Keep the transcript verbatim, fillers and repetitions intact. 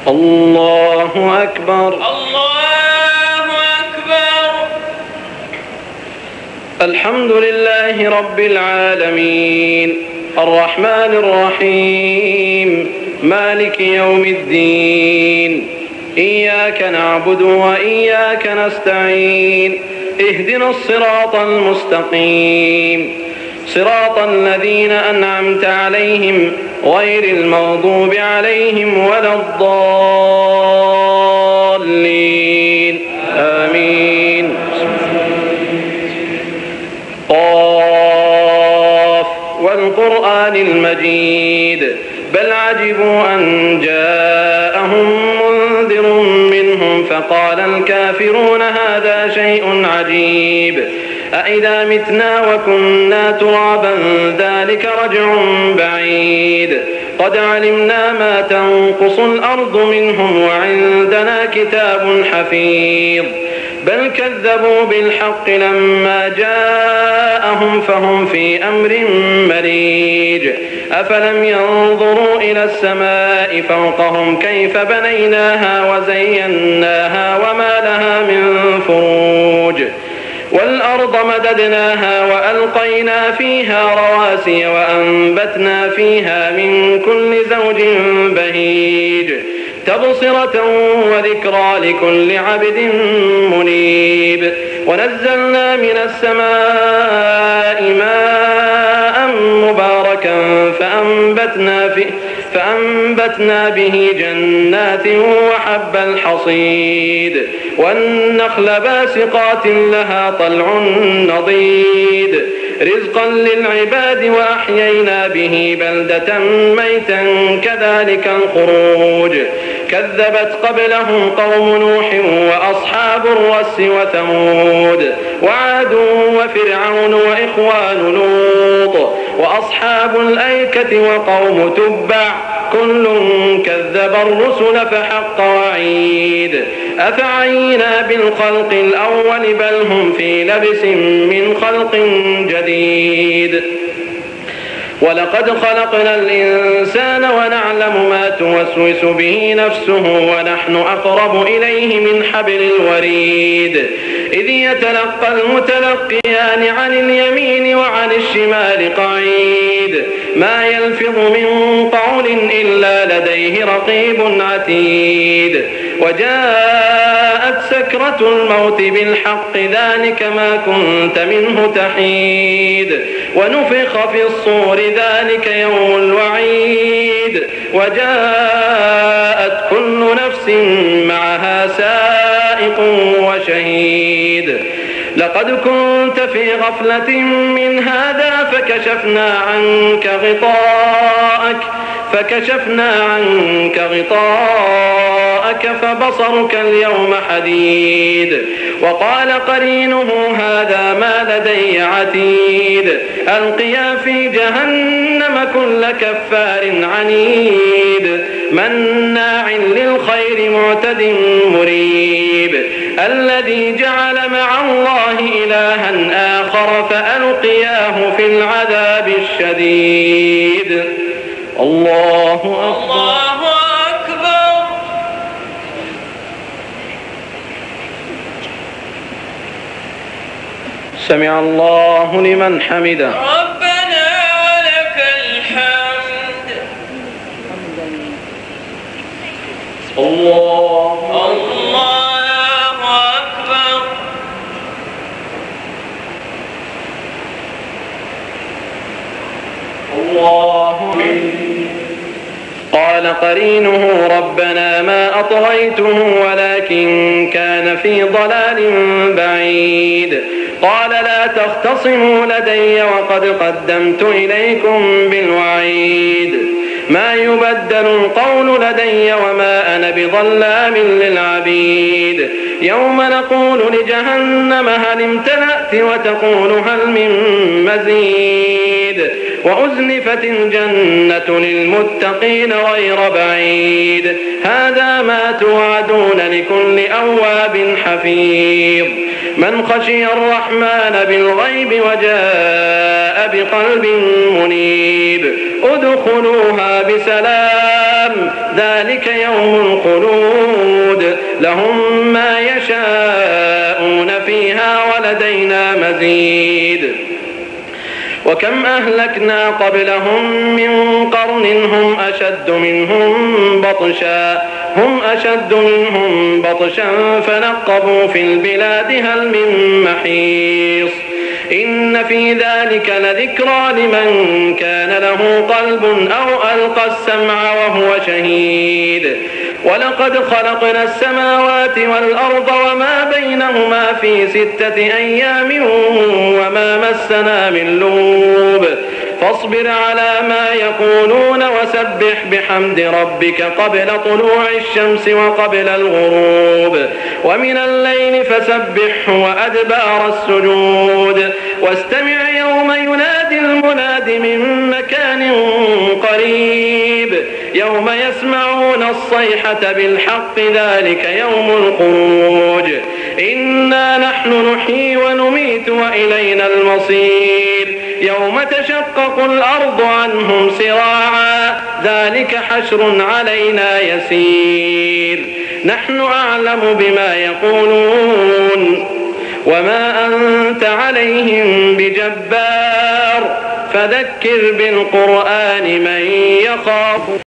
الله أكبر. الله أكبر. الحمد لله رب العالمين الرحمن الرحيم مالك يوم الدين إياك نعبد وإياك نستعين اهدنا الصراط المستقيم صراط الذين أنعمت عليهم غير المغضوب عليهم ولا الضالين آمين. قاف والقرآن المجيد بل عجبوا أن جاءهم منذر منهم فقال الكافرون هذا شيء عجيب أإذا متنا وكنا ترابا ذلك رجع بعيد قد علمنا ما تنقص الأرض منهم وعندنا كتاب حفيظ بل كذبوا بالحق لما جاءهم فهم في أمر مريج أفلم ينظروا إلى السماء فوقهم كيف بنيناها وزيناها وما لها من فروج والأرض مددناها وألقينا فيها رواسي وأنبتنا فيها من كل زوج بهيج تبصرة وذكرى لكل عبد منيب ونزلنا من السماء ماء مباركا فأنبتنا, في فأنبتنا به جنات وحب الحصيد والنخل باسقات لها طلع نضيد رزقا للعباد وأحيينا به بلدة ميتا كذلك الخروج كذبت قبلهم قوم نوح وأصحاب الرس وثمود وعاد وفرعون وإخوان لوط وأصحاب الأيكة وقوم تبع كل كذب الرسل فحق وعيد أفعينا بالخلق الأول بل هم في لبس من خلق جديد ولقد خلقنا الإنسان ونعلم ما توسوس به نفسه ونحن أقرب إليه من حبل الوريد إذ يتلقى المتلقيان عن اليمين وعن الشمال قعيد ما يلفظ من قول إلا لديه رقيب عتيد وجاءت سكرة الموت بالحق ذلك ما كنت منه تحيد ونفخ في الصور ذلك يوم الوعيد وجاءت كل نفس معها سائق وشهيد لقد كنت في غفلة من هذا فكشفنا عنك غطاءك فكشفنا عنك غطاءك فبصرك اليوم حديد وقال قرينه هذا ما لدي عتيد ألقيا في جهنم كل كفار عنيد مناع للخير معتد مريب الذي جعل مع الله إلها آخر فألقياه في العذاب الشديد. الله أكبر. الله أكبر. سمع الله لمن حمده. ربنا ولك الحمد. الله الله أكبر. الله قال قرينه ربنا ما أطغيته ولكن كان في ضلال بعيد قال لا تختصموا لدي وقد قدمت إليكم بالوعيد ما يبدل القول لدي وما أنا بظلام للعبيد يوم نقول لجهنم هل امتلأت وتقول هل من مزيد وأزلفت الجنة للمتقين غير بعيد هذا ما توعدون لكل أواب حفيظ من خشي الرحمن بالغيب وجاء بقلب منيب ادخلوها بسلام ذلك يوم الخلود لهم ما يشاءون فيها ولدينا مزيد وكم أهلكنا قبلهم من قرن هم أشد منهم بطشا هم أشد منهم بطشا فنقبوا في البلاد هل من محيص إن في ذلك لذكرى لمن كان له قلب أو ألقى السمع وهو شهيد ولقد خلقنا السماوات والأرض وما بينهما في ستة أيام وما مسنا من لغوب فاصبر على ما يقولون وسبح بحمد ربك قبل طلوع الشمس وقبل الغروب ومن الليل فسبحه وأدبار السجود واستمع يوم ينادي المناد من مكان قريب يوم يسمعون الصيحة بالحق ذلك يوم الخروج إنا نحن نحيي ونميت وإلينا المصير يوم تشقق الأرض عنهم سراعا ذلك حشر علينا يسير نحن أعلم بما يقولون وما أنت عليهم بجبار فذكر بالقرآن من يخاف